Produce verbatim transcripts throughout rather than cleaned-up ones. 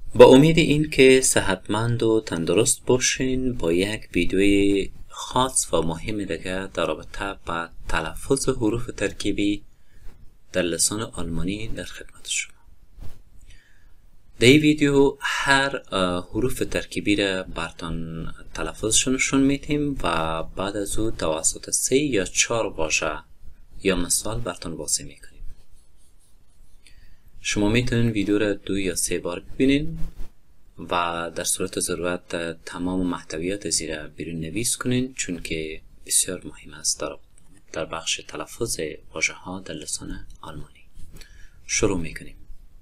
با امید این که صحتمند و تندرست باشین، با یک ویدیوی خاص و مهم دیگه در رابطه با تلفظ حروف ترکیبی در لسان آلمانی در خدمت شما. در این ویدیو هر حروف ترکیبی را براتون تلفظشون نشون میدیم و بعد از او توسط سه یا چهار واژه یا مثال براتون واضح میکنیم. شما میتونین ویدیو را دو یا سه بار ببینین و در صورت ضرورت تمام محتویات زیر بیرون نویس کنین، چون که بسیار مهم است در, در بخش تلفظ واژه ها در لسان آلمانی. شروع میکنیم.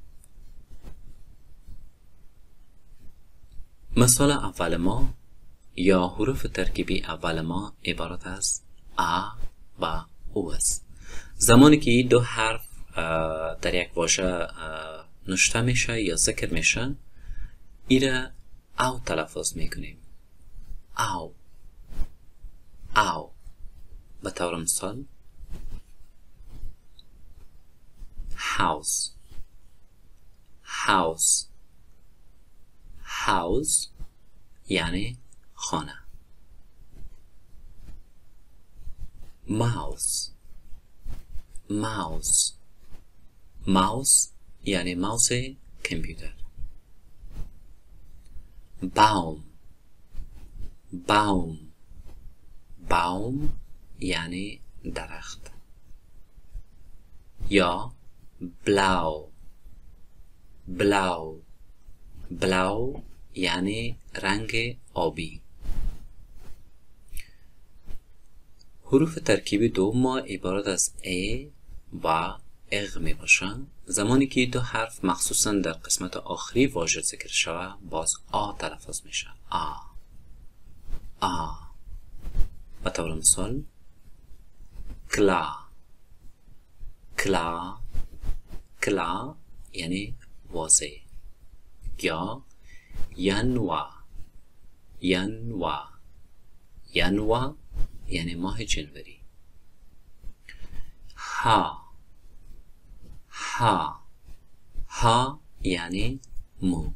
مثال اول ما یا حروف ترکیبی اول ما عبارت از ا و او است. زمانی که این دو حرف در یک واژه نوشته میشه یا ذکر میشه، ایره او تلفظ میکنیم. او او. به طور مثال house house house یعنی خانه. mouse mouse mouse یعنی ماوس کامپیوتر. baum baum baum یعنی درخت. یا blau blau blau یعنی رنگ آبی. حروف ترکیبی دوم ما عبارت از ا و اغ می باشند. زمانی که دو حرف مخصوصا در قسمت آخری واژه ذکر شود، باز آ تلفظ میشه. آ آ. به طور مثال کلا کلا کلا یعنی واضح. یا ینوا ینوا ینوا یعنی ماه جنوری. ها ها ها یعنی مو.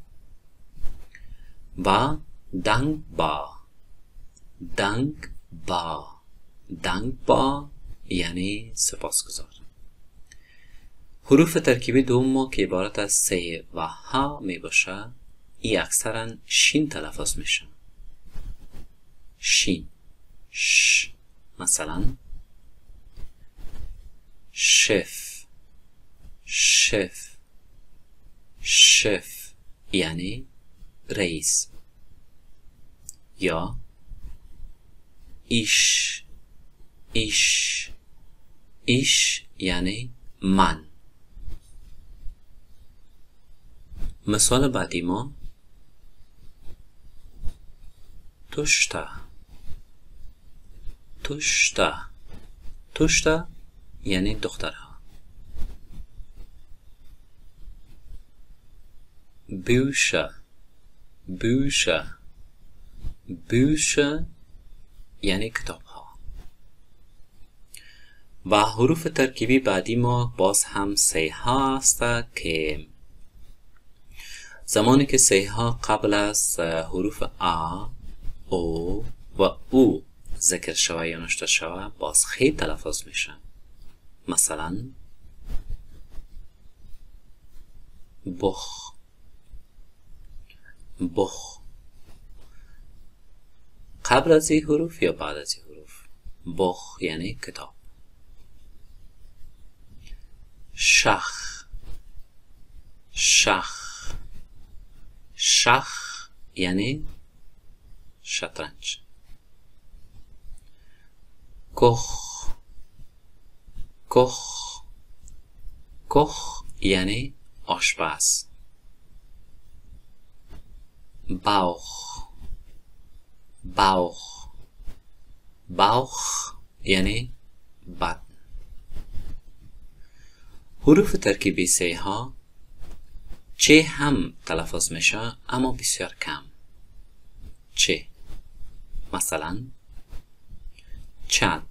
و دنگ با دنگ با دنگ با یعنی سپاسگزار. حروف ترکیبی دوم ما که عبارت از سه و ها می باشه، ای اکثرا شین تلفظ میشه. شین ش. مثلا شف شف شف یعنی رئیس. یا ایش ایش ایش یعنی من. مثال بعدی ما توشتا توشتا توشتا یعنی دخترها. بوشه بوشه بوشه یعنی کتاب ها. و حروف ترکیبی بعدی ما باز هم سه ها است که زمانی که سه ها قبل از حروف آ او و او ذکر شوه یا نوشته شوه، باز خیلی تلفظ میشن. مثلا بخ بخ. قبل از این حروف یا بعد از این حروف؟ بخ یعنی کتاب. شخ شخ شخ یعنی شطرنج. کخ کخ کخ یعنی آشپز. باوخ باوخ باوخ یعنی بدن. حروف ترکیبی سه ها چه هم تلفظ میشه، اما بسیار کم. چه. مثلا چت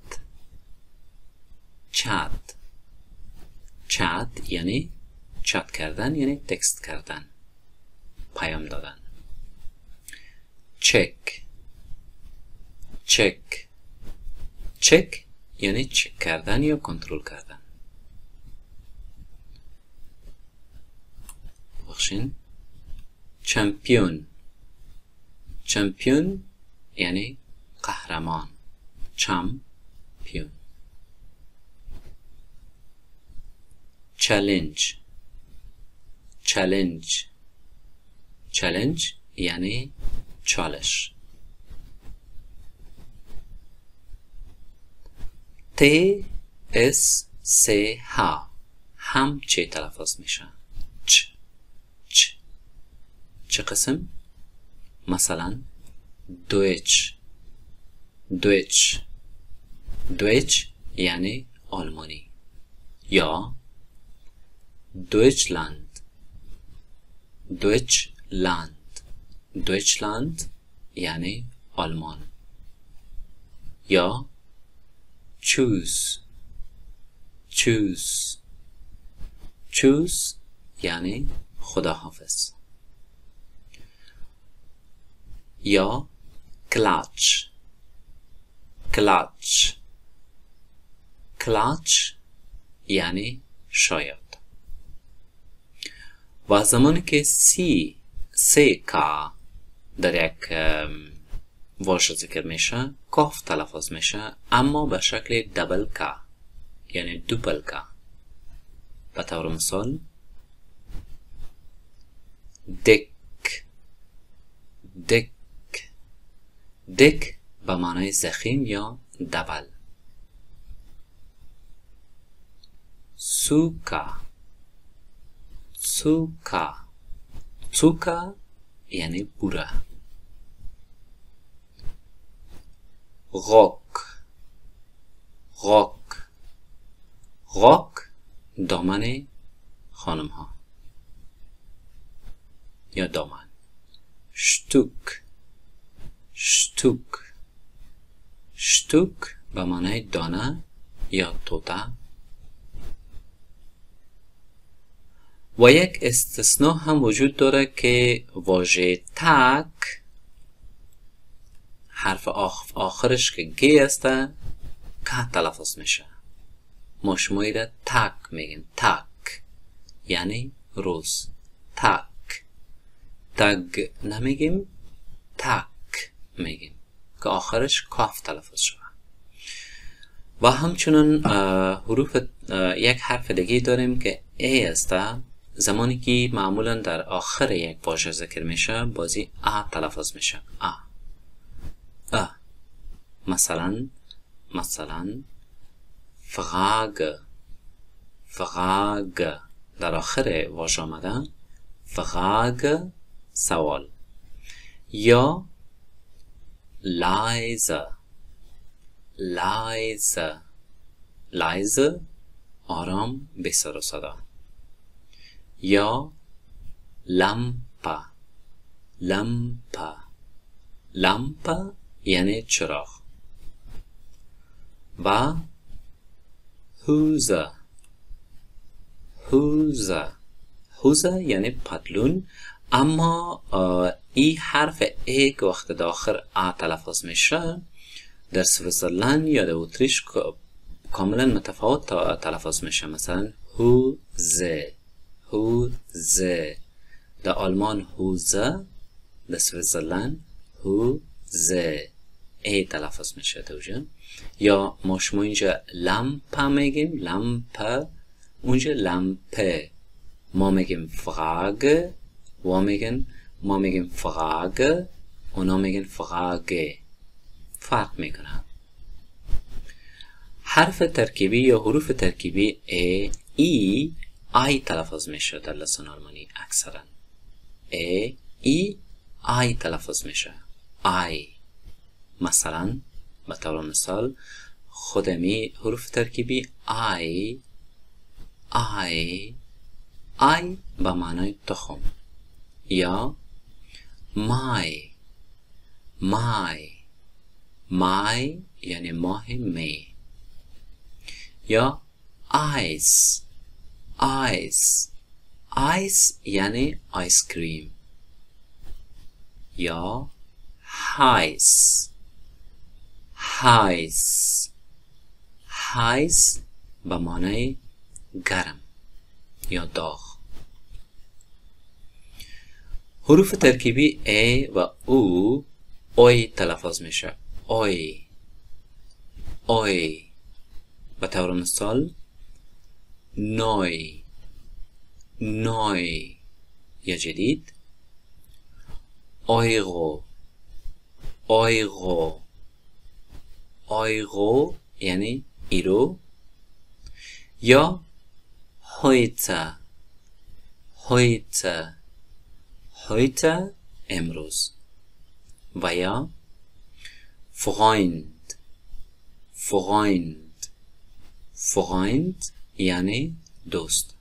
چت چت یعنی چت کردن، یعنی تکست کردن. پیام دادن. چک چک چک یعنی چک کردن یا کنترل کردن. بخشین. چمپیون چمپیون یعنی قهرمان. چمپیون. چالنج چالنج چالنج یعنی چالش. ت اس س ه هم چه تلفظ میشه؟ چ چ چه قسم؟ مثلا دویچ دویچ دویچ یعنی آلمانی. یا دویچلند دویچلند دویچلند یعنی آلمان. یا choose choose choose یعنی خداحافظ. یا کلاچ کلاچ کلاچ یعنی شاید. و زمانی که سی سه کا در یک واژه ذکر میشه کاف تلفظ میشه، اما به شکل دبل کا یعنی دوپل کا. به طور مثال دک دک دک به معنای زخیم یا دبل. سوکا سوکا سوکا یعنی بوره. غاک غاک غاک دامن خانم ها یا دامن. شتوک شتوک شتوک به معنای دانه یا توته. و یک استثناء هم وجود داره که واژه تک حرف آخرش که گی است که تلفظ میشه. ما شمایی را تک میگیم. تک یعنی روز. تک تگ نمیگیم، تک میگیم که آخرش کاف تلفظ شده. و همچنان حروف یک حرف دیگه داریم که ای است. زمانی که معمولا در آخر یک واژه ذکر میشه بازی ا تلفظ میشه. ا ا مثلا مثلا فراگ فراگ در آخر واژه آمده. فراگ سوال. یا لایزه لایزه لایزه آرام به سر و صدا. یا لامپا لامپا لامپا یعنی چراغ. و هوزه هوزه هوزه یعنی پتلون. اما این حرف ای که وقت داخل ا تلفظ میشه در سویسرلند یا در اتریش کاملا متفاوت تلفظ میشه. مثلا هوزه هوزه در آلمان هوزه، در سویسرلند هوزه ای تلفظ میشه توجه. یا ما شما اینجا لامپا میگیم، لامپا، اونجا لامپه. ما میگیم فراگ و میگن ما میگیم فراگ، اونا میگن فراگه. فرق میکنه. حرف ترکیبی یا حروف ترکیبی ای ای آی تلفظ میشه در لسان آلمانی اکثرا. ای ای آی تلفظ میشه. آی. مثلا به طور مثال خودمی حروف ترکیبی آی آی آی به معنای تخم. یا مای مای مای یعنی ماه می. یا آیس آیس آیس یعنی آیس کریم. یا heiß heiß heiß به معنی گرم یا داغ. حروف ترکیبی ای و او اوی تلفظ میشه. اوی اوی. به طور مثال نوی نوی یا جدید. اویغو اویغو اویغو یعنی ایرو. یا هویته هویته هویته امروز. و یا Freund Freund Freund یعنی دوست.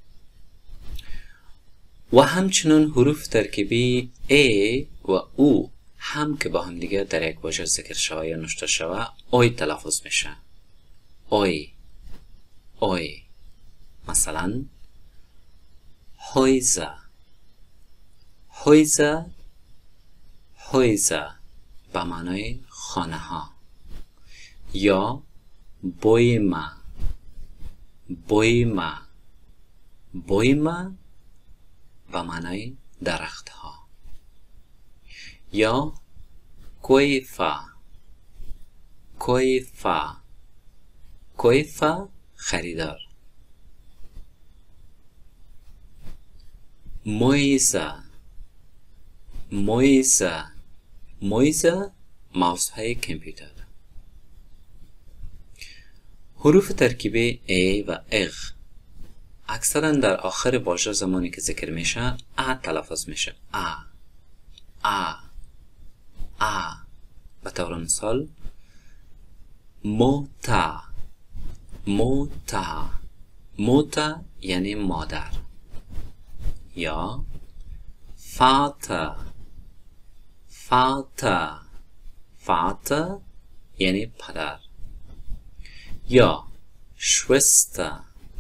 و همچنین حروف ترکیبی ای و او هم که با هم دیگه در یک واژه ذکر شوه یا نشته شوه اوی تلفظ میشه. اوی اوی. مثلا Häuser Häuser Häuser به معنای خانه ها. یا Bäume Bäume Bäume به معنای درخت ها. یا Käufer Käufer Käufer خریدار. Mäuse Mäuse Mäuse ماوس های کامپیوتر. حروف ترکیبی ای و اغ اکثرا در آخر واژه زمانی که ذکر میشه ا تلفظ میشه. ا ا ا. به طور مثال موتا موتا موتا یعنی مادر. یا فاتا فاتا فاتا یعنی پدر. یا شوستا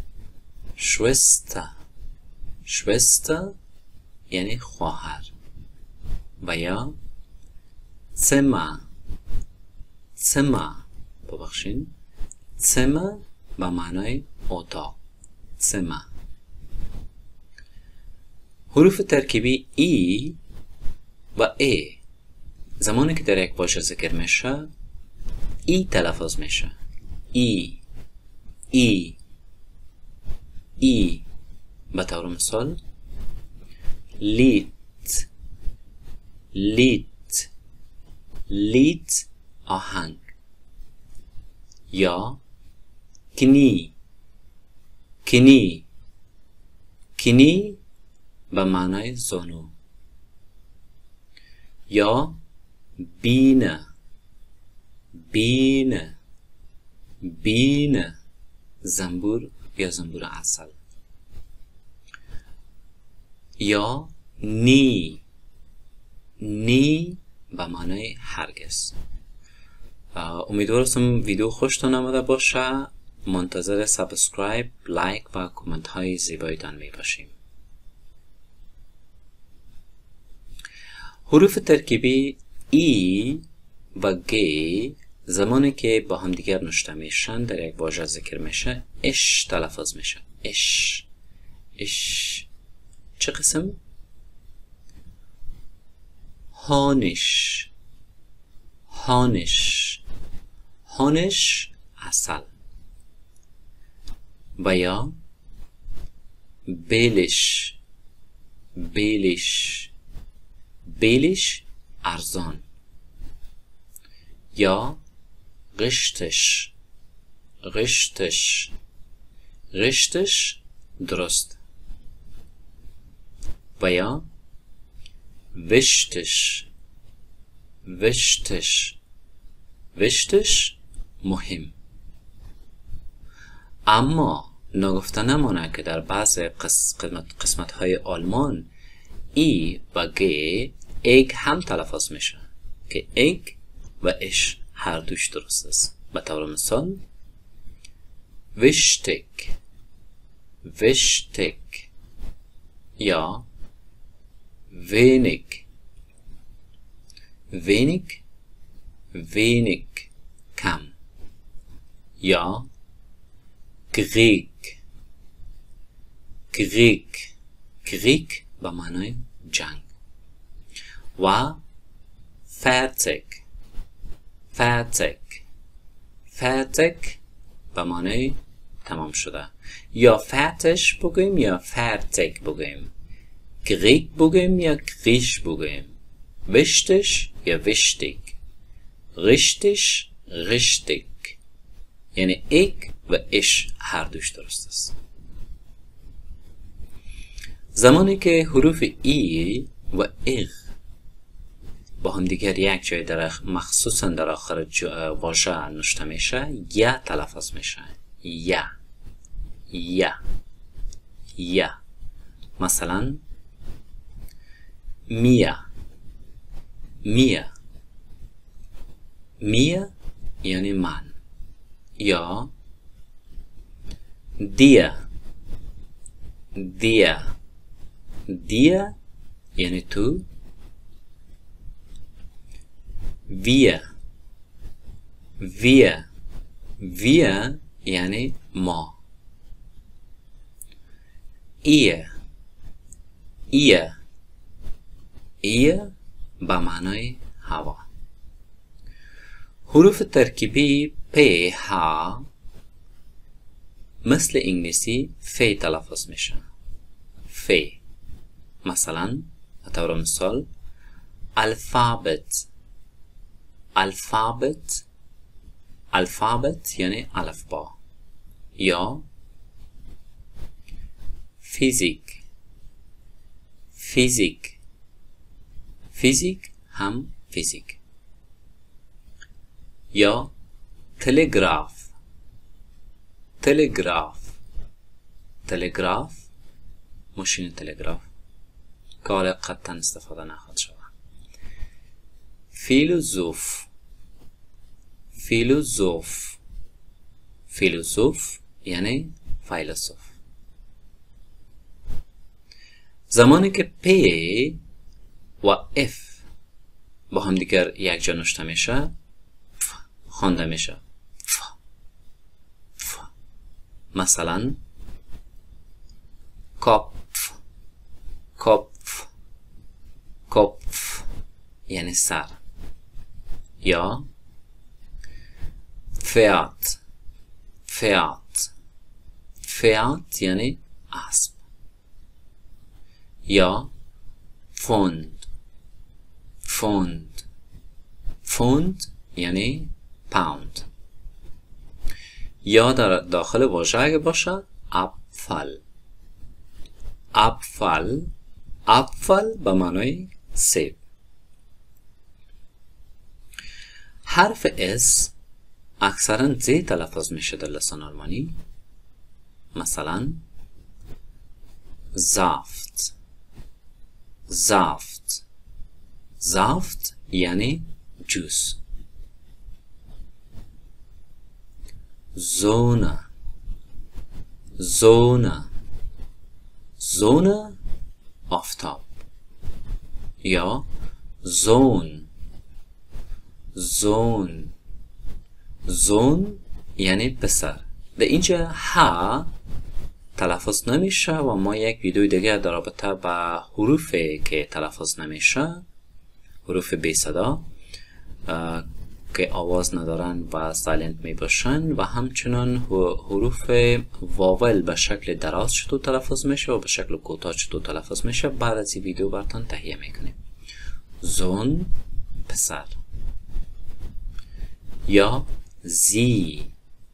شوستا شوستا یعنی خواهر. و یا سما سما ببخشین سما به معنای اتاق. سما. حروف ترکیبی ای و ای زمانی که در یک واژه ذکر میشه ای تلفظ میشه. ای ای ای. به طور مثال لیت لیت لیت آهنگ. یا کنی کنی کنی به معنای زانو. یا بینه بینه بینه زنبور یا زنبور عسل. یا نی نی به معنای هرگز. امیدوارم ویدیو خوشتون آمده باشه. منتظر سابسکرایب، لایک و کامنت های زیبایتان می باشیم. حروف ترکیبی ای و گی زمانی که با هم دیگر نشته میشن در یک واژه ذکر میشه اش تلفظ میشه. اش اش. چه قسم؟ هانش هانش هانش عسل. و یا بیلش بیلش بیلش ارزان. یا غشتش غشتش غشتش درست. و یا وشتش وشتش وشتش مهم. اما نگفته نمانه که در بعض قسمت, قسمت های آلمان ای و گی ایگ هم تلفظ میشه که ایگ و اش هر دوش درست است. به طور مثال وشتک وشتک. یا wenig wenig wenig کم. یا Krieg Krieg Krieg به معنای جنگ. و fertig fertig fertig به معنای تمام شده. یا fertig بگویم یا fertig بگویم. Krieg بگویم یا Krieg بگویم. wichtig یا wichtig. richtig richtig. یعنی ایک و اش هر دوش درست است. زمانی که حروف ای و اغ با هم دیگر یک جای در مخصوصا در آخر واژه نوشته میشه یا تلفظ میشه. یا یا یا. مثلا میا میا میا یعنی من. یا دیا دیا دیا یعنی تو. wir wir wir یعنی ما. ihr ihr ihr به معنای هوا. حروف ترکیبی پ ها مثل انگلیسی فی تلفظ میشه. فی. مثلا به طور مثال الفابت الفابت الفابت یعنی الفبا. یا فیزیک فیزیک فیزیک هم فیزیک. یا تلگراف تلگراف تلگراف ماشین تلگراف که حالا قطعا استفاده نخواهد شود. فیلوزوف فیلوزوف فیلوزوف یعنی فیلسوف. زمانی که پی و اف با هم دیگر یک جا نوشته میشه خوانده میشه. مثلا کاپف کاپف کاپف یعنی سر. یا فیات فیات فیات یعنی اسب. یا فوند فوند فوند یعنی پاوند. یا در داخل واژه اگه باشد اپفل اپفل اپفل به معنای سیب. حرف اس اکثرا زی تلفظ میشه در لسان آلمانی. مثلا زافت زافت زافت یعنی جوس. زونه زونه زونه آفتاب. یا زون زون زون یعنی پسر. در اینجا ها تلفظ نمیشه و ما یک ویدیو دیگه در رابطه با حروفی که تلفظ نمیشه، حروف بی صدا که آواز ندارن و سایلنت می باشن و همچنان حروف واول به شکل دراز چطور تلفظ میشه و به شکل کوتاه چطور تلفظ میشه بعد از این ویدیو براتون تهیه میکنیم. زون پسر. یا زی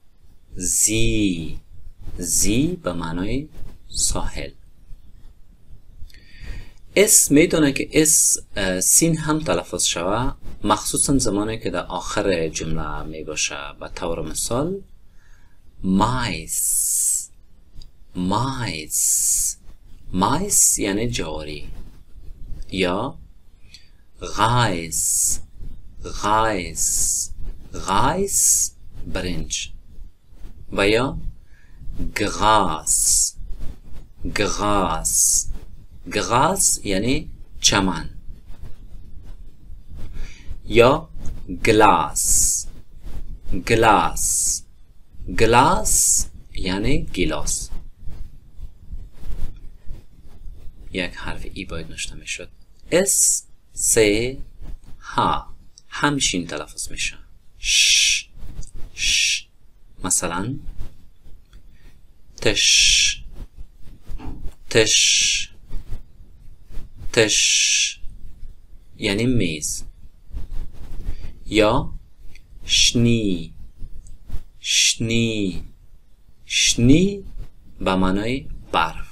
زی زی به معنای ساحل. اس میدونه که اس سین هم تلفظ شوه مخصوصا زمانی که در آخر جمله می باشه. به طور مثال مایس مایس مایس یعنی جواری. یا غایس غایس غایس برنج. و یا گراس گراس گراس یعنی چمن. یا گلاس. گلاس گلاس یعنی گلاس. یک حرف ای باید نشته میشد. اس س ها همشین تلفظ میشه. ش ش مثلا تش تش تش یعنی میز. یا شنی شنی شنی به معنای برف.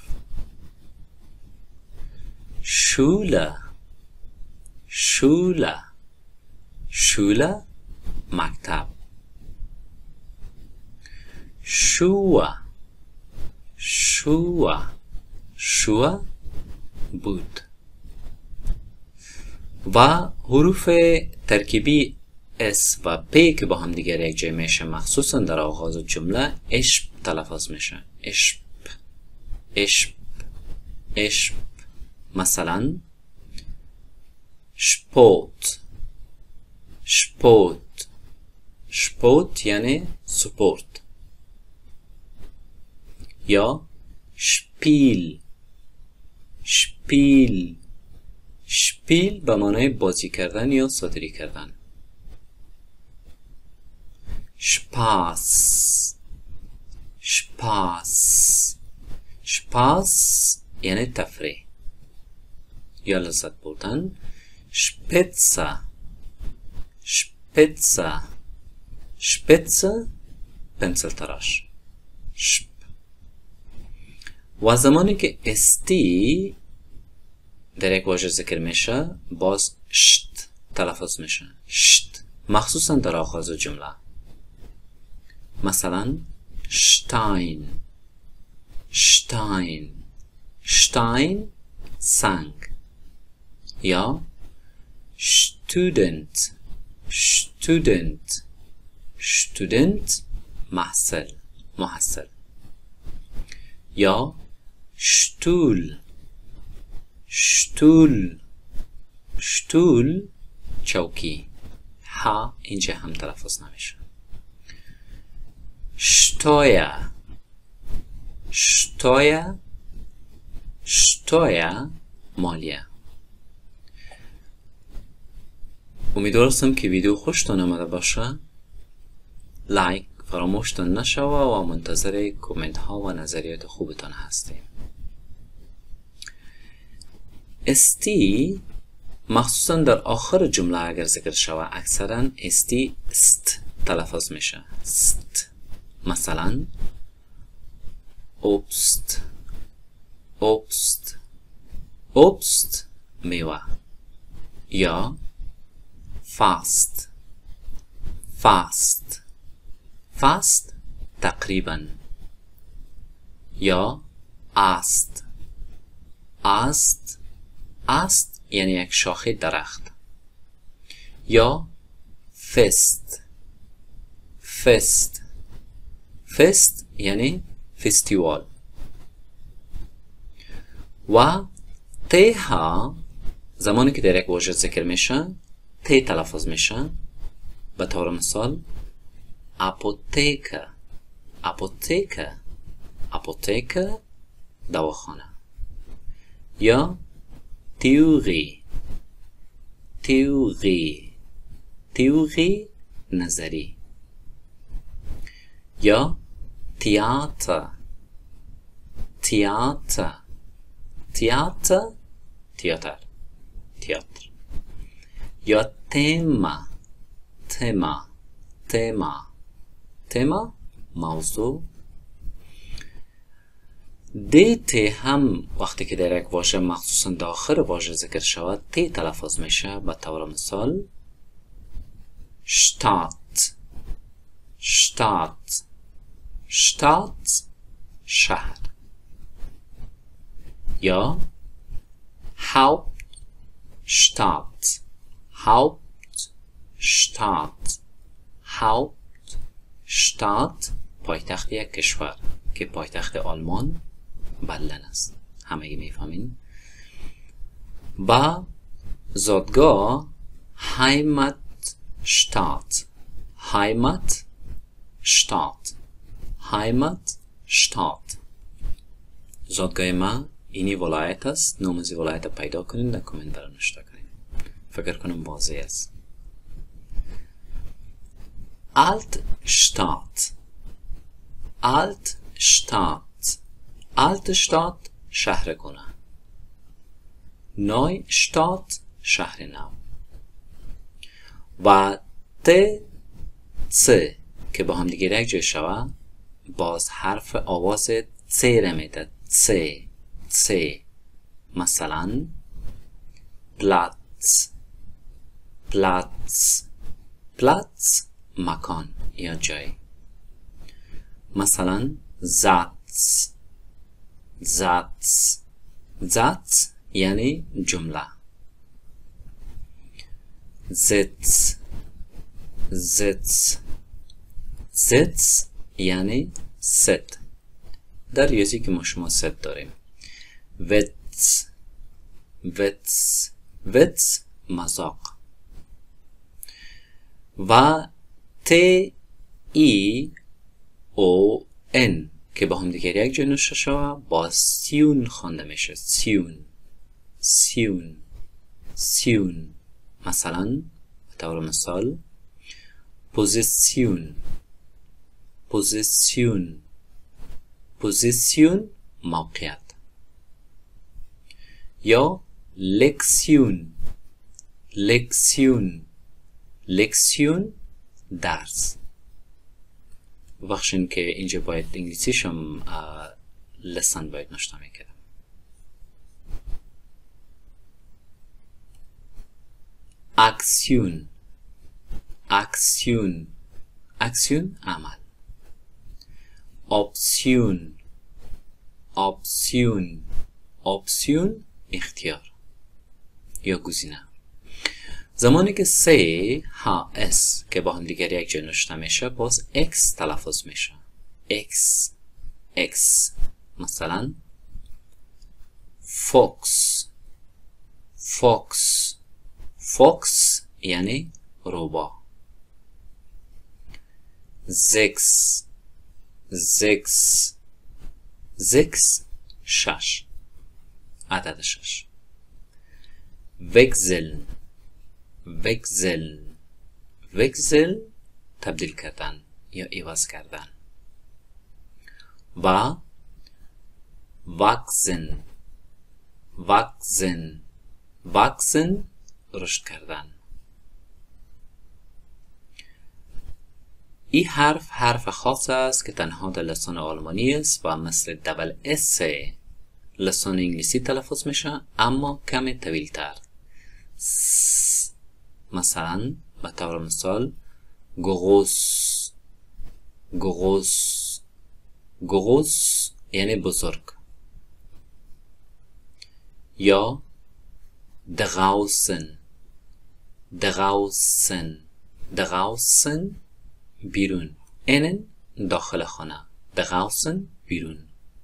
شوله شوله شوله مکتب. شوه شوه شوه بود. و حروف ترکیبی اس و پ که با هم دیگر یک جای میشه، مخصوصا در آغاز جمله اشپ تلفظ میشه. اشپ اشپ اشپ. مثلا شپوت شپوت شپوت یعنی سپورت. یا شپیل شپیل شپیل به معنای بازی کردن یا ساتری کردن. شپاس شپاس شپاس یعنی تفریح یا لذت بردن. شپتسا شپتسا شپتسا پنسل تراش. شپ. و زمانی که استی در یک واژه ذکر میشه باز شت تلفظ میشه. شت مخصوصا در آغاز جمله. مثلا شتاین شتاین شتاین سنگ. یا student student student محصل محصل. یا شتول شتول شتول چوکی. ها اینجا هم تلفظ نمیشه. شتویا شتویا شتویا مالیه. امیدوارم که ویدیو خوشتون آمده باشه. لایک فراموشتون نشوه و منتظر کامنت ها و نظریات خوبتان هستیم. استی مخصوصا در آخر جمله اگر ذکر شوه اکثرا استی است تلفظ میشه. است. مثلا اوبست اوبست اوبست میوه. یا فاست فاست فاست تقریبا. یا است است است یعنی یک شاخه درخت. یا فست فست فست یعنی فستیوال. و ته ها زمانی که در یک واژه ذکر میشه ته تلفظ میشه. به طور مثال اپوتیکا اپوتیکا اپوتیکا دواخانه. یا تیوری تیوری تیوری نظری. یا تیاتر تیاتر تیاتر تیاتر تیاتر. یا تما تما تما تما موضوع. دیت هم وقتی که در یک واژه مخصوصا در آخر واژه ذکر شود تی تلفظ میشه. به طور مثال شتات شتات شتات شهر. یا Hauptstadt Hauptstadt Hauptstadt پایتخت یک کشور که پایتخت آلمان برلین است. همه میفهمین. با زادگاه Heimat Stadt. Heimat, Stadt. Heimat, Stadt. زادگاه ما اینی ولایت است. نام از ولایت پیدا کنید در کامنت برام نوشته کنید. فکر کنم واضح است. Altstadt. Altstadt. Altstadt شهر کنه. Neustadt شهر نو. و ت ц که با هم دیگه یک جای شوه باز حرف آواز ц را میده. ц ц مثلا Platz Platz Platz مکان یا جای. مثلا Satz Satz Satz یعنی جمله. Sitz Sitz Sitz یعنی ست. در ریاضی که ما شما ست داریم. Witz Witz Witz مذاق. و ت ای او ان که با هم دیگر یک جای نوشته شوه با سیون خوانده میشه. سیون سیون سیون. مثلا به طور مثال پوزیسیون پوزیسیون پوزیسیون موقعیت. یا لکسیون لکسیون لکسیون درس. بخشین که اینجا باید انگلیسیشم لسان باید نشته میکردم. اکسیون اکسیون اکسیون عمل. اپسیون اپسیون اپسیون اختیار یا گزینه. زمانی که س ها اس که با هم دیگر یک جای نوشته میشه باز اکس تلفظ میشه. اکس اکس. مثلا فوکس فوکس فوکس یعنی روبا. زکس زکس زکس شش عدد شش. وگزل وگزل وگزل تبدیل کردن یا عوض کردن. و واکسن واکسن واکسن رشد کردن. این حرف حرف خاص است که تنها در لسان آلمانی است و مثل دبل اس لسان انگلیسی تلفظ میشه اما کمی طویل تر. مثلا به طور مثال گوگوس گوگوس گوگوس یعنی بزرگ. یا دغاوسن دغاوسن دغاوسن بیرون. اینن داخل خانه. دغاوسن بیرون.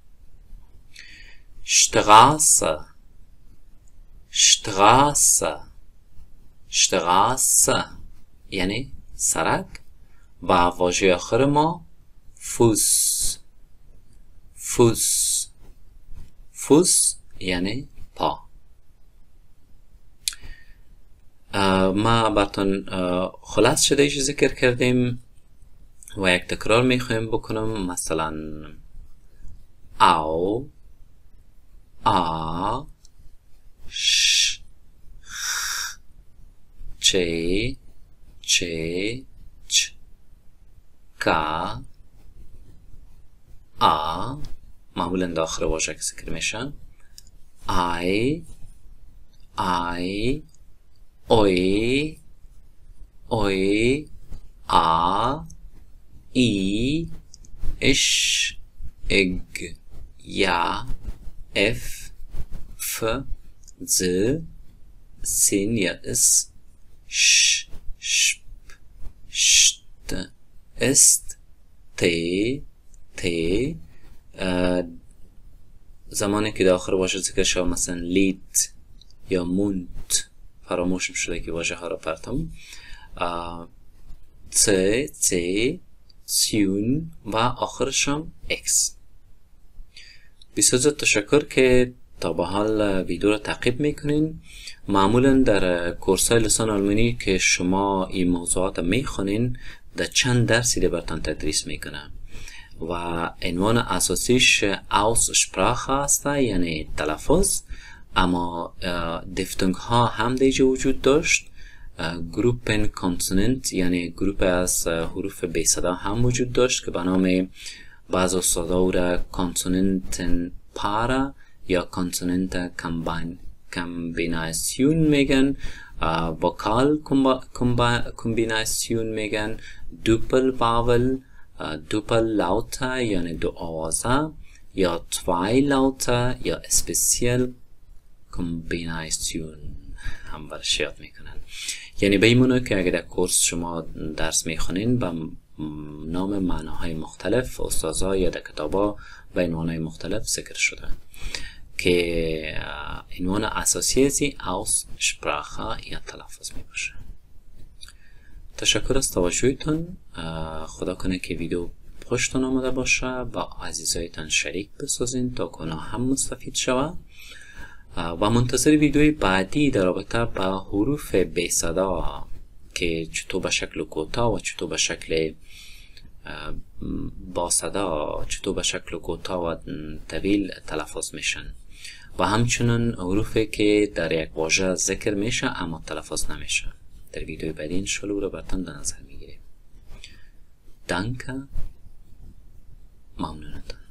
شتغاسه شتغاسه شتغاسه یعنی سرک. و واژه آخر ما فوس فوس فوس یعنی پا. ما براتون خلاص شده ایش ذکر کردیم و یک تکرار میخوایم بکنم. مثلا او آ ش خ چه چه چ کا آ معمولا در آخر واژه که ذکر میشن. آی آی اوی اوی آ ای اش اگ یا اف ف ز سین یا اس ش شپ شت است تی تی. زمانی که در آخر واژه ذکر شد مثلا لیت یا مونت فراموش شده که واژه ها را پرتم. ت، ت، سیون و آخرش هم اکس. بسیار زیاد تشکر که تا به حال ویدیو رو تعقیب میکنین. معمولا در کورس های لسان آلمانی که شما این موضوعات میخونین در چند درسی براتون تدریس میکنم و عنوان اساسیش Aussprache هست، یعنی تلفظ، اما دیفتونگ ها هم دیجا وجود داشت. گروپن کانسوننت یعنی گروپ از حروف بی صدا هم وجود داشت که به نام بعض استادا را کانسوننتن پارا یا کانسوننت کمبیناسیون میگن، وکال کمبیناسیون میگن، دوپل واول، دوپل لاوتا یعنی دو آوازه، یا توای لاوتا یا اسپیسیل کمبیناسیون هم برش یاد میکنن. یعنی بیمونه که اگر در کورس شما درس میخونین به نام معناهای مختلف استازها یا در کتابا به عنوانهای مختلف ذکر شده که عنوان اساسی ازی Aussprache یا تلفظ می باشه. تشکر از توجهتون. خدا کنه که ویدیو خوشتون آمده باشه، با عزیزایتان شریک بسازین تا کنه هم مستفید شوه و منتظر ویدیوی بعدی در رابطه با حروف بی صدا که چطور به شکل کوتاه و چطور به شکل با صدا، چطور به شکل کوتاه و طویل تلفظ میشن و همچنین حروفی که در یک واژه ذکر میشه اما تلفظ نمیشه. در ویدیوی بعدی انشالله رو براتون در نظر میگیریم. دانکه، ممنونتان.